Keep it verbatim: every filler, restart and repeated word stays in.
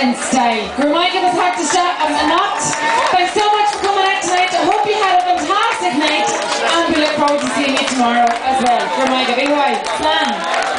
in style. Gurmaika was hard to shot and not. Thanks so much for coming out tonight. I hope you had a fantastic night and we look forward to seeing you tomorrow as well. Gurmaika, big way. Slam.